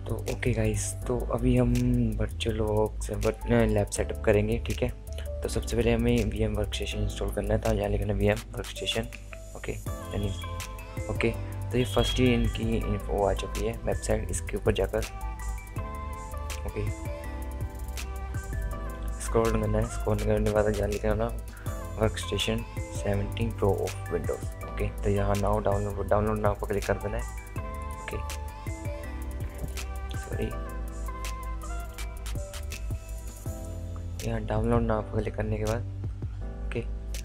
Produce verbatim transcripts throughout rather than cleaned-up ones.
तो okay guys, तो अभी हम वर्चुअल वर्क्स लैब सेटअप करेंगे, ठीक है। तो सबसे पहले हमें V M workstation install करना है, तो यहाँ लिखना है V M workstation. Okay यानी ओके, तो ये फर्स्ट ही इनकी इन्फो आ चुकी है वेबसाइट, इसके ऊपर जाकर ओके स्क्रॉल करना है। स्क्रॉल करने के बाद यहाँ लिखना ना workstation seventeen pro of Windows. Okay, तो यहाँ नाउ डाउनलोड डाउनलोड नाउ पर क्लिक कर देना है। ओके सॉरी, यहाँ डाउनलोड नाउ पर क्लिक करने के बाद ओके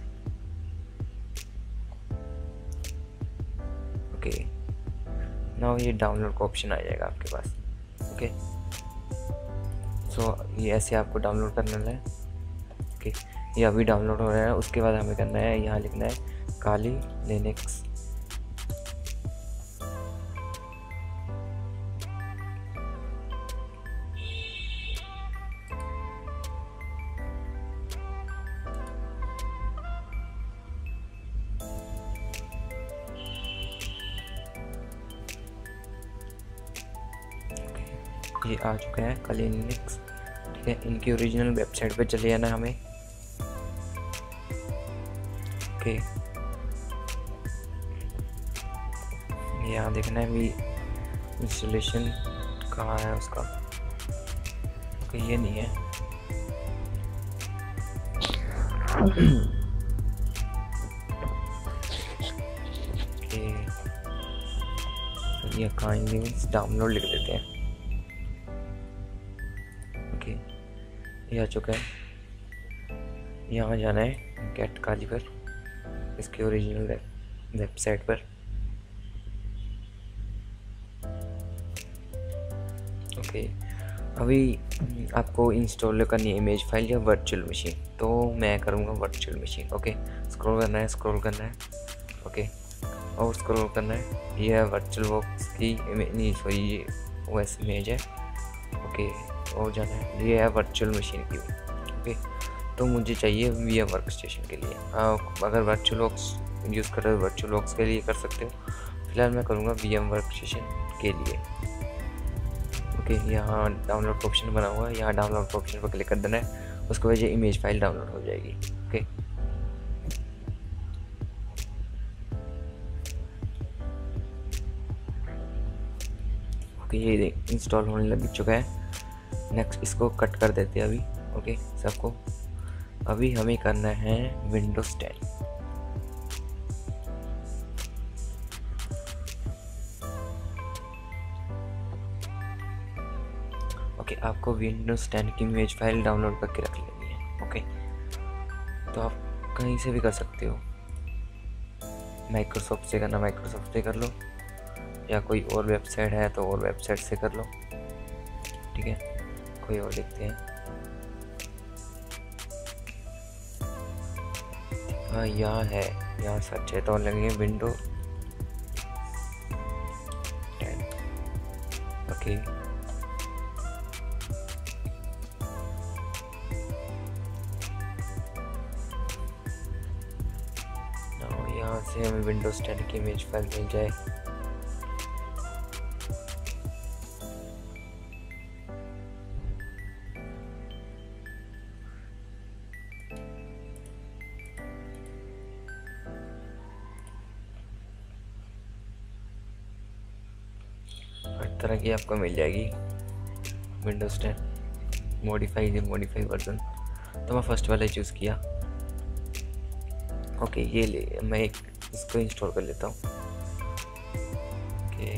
ओके नाउ ये डाउनलोड का ऑप्शन आ जाएगा आपके पास। ओके सो ये ऐसे आपको डाउनलोड करना है। ओके ये अभी डाउनलोड हो रहा है। उसके बाद हमें करना है, यहाँ लिखना है काली लिनक्स। ये आ चुका है काली लिनक्स, ठीक है। इनकी ओरिजिनल वेबसाइट पे चले जाना हमें। ओके यहाँ देखना है भी इंस्टॉलेशन कहाँ है उसका। ओके ये नहीं है। ओके ये कहाँ डाउनलोड लिख देते हैं। ओके ये आ चुका है। यहाँ जाना है गेट काली पर, इसके ओरिजिनल वेबसाइट पर। ओके अभी आपको इंस्टॉल करनी है इमेज फाइल या वर्चुअल मशीन, तो मैं करूँगा वर्चुअल मशीन। ओके स्क्रॉल करना है, स्क्रॉल करना है। ओके और स्क्रॉल करना है। ये है वर्चुअल बॉक्स की इमेज, नहीं सॉरी ये ओएस इमेज है। ओके और जाना है, ये है वर्चुअल मशीन की। ओके तो मुझे चाहिए वी एम वर्क स्टेशन के लिए। आप अगर वर्चुअल बॉक्स यूज़ कर रहे हो वर्चुअल बॉक्स के लिए कर सकते हो, फिलहाल मैं करूँगा वी एम वर्क स्टेशन के लिए। ओके यहाँ डाउनलोड का ऑप्शन बना हुआ है, यहाँ डाउनलोड का ऑप्शन पर क्लिक कर देना है। उसके बाद ये इमेज फाइल डाउनलोड हो जाएगी। ओके ओके ये इंस्टॉल होने लग चुका है। नेक्स्ट इसको कट कर देते हैं अभी। ओके सबको अभी हमें करना है विंडोज टेन। ओके आपको विंडोज टेन की इमेज फाइल डाउनलोड करके रख लेनी है। ओके तो आप कहीं से भी कर सकते हो, माइक्रोसॉफ्ट से करना माइक्रोसॉफ्ट से कर लो, या कोई और वेबसाइट है तो और वेबसाइट से कर लो, ठीक है। कोई और देखते हैं। हाँ यहाँ है, यहाँ सर्च है तो लगेंगे विंडो टेन। ओके यहाँ से हमें विंडोज टेन की इमेज फाइल मिल जाए। हर तरह की आपको मिल जाएगी Windows ten modify modify version, तो मैं फर्स्ट वाला चूज़ किया। ओके ये ले मैं एक इसको इंस्टॉल कर लेता हूँ। ओके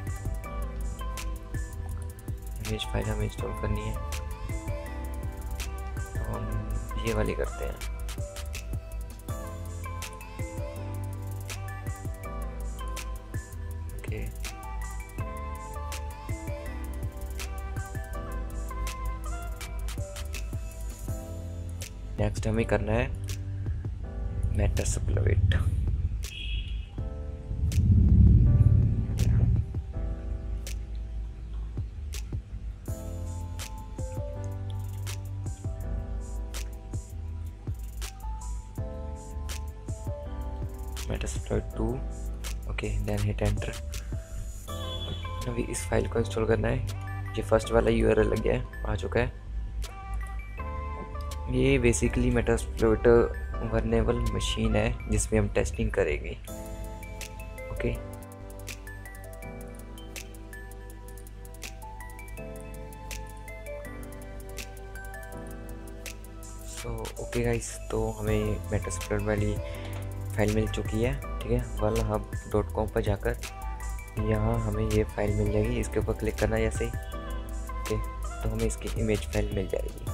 इमेज फाइल हमें इंस्टॉल करनी है, तो हम ये वाली करते हैं। ओके नेक्स्ट हमें करना है Metasploit. Metasploit two. Okay then hit enter. अभी इस फाइल को इंस्टॉल करना है। ये फर्स्ट वाला यूआरएल लग गया है, आ चुका है। ये बेसिकली मेटास्प्लोइट वर्नेबल मशीन है जिसमें हम टेस्टिंग करेंगे। ओके सो ओके गाइस, तो हमें मेटास्प्लोइट वाली फाइल मिल चुकी है। ठीक है, वर्ल हब डॉट कॉम पर जाकर यहाँ हमें ये फाइल मिल जाएगी, इसके ऊपर क्लिक करना है जैसे। ओके, तो हमें इसकी इमेज फाइल मिल जाएगी।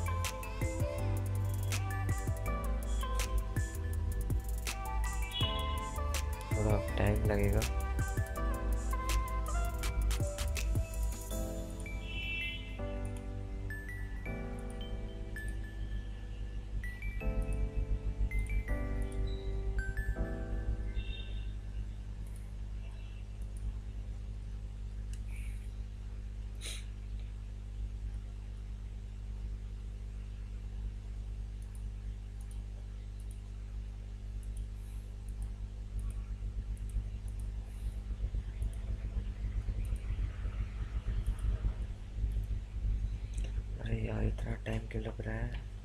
थोड़ा टाइम लगेगा। अरे यार, इतना टाइम क्यों लग रहा है?